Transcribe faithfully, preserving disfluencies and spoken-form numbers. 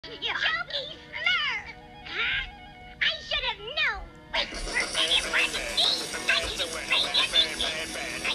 Jokey slur! Huh? I should have known! For any part of me, I can say anything!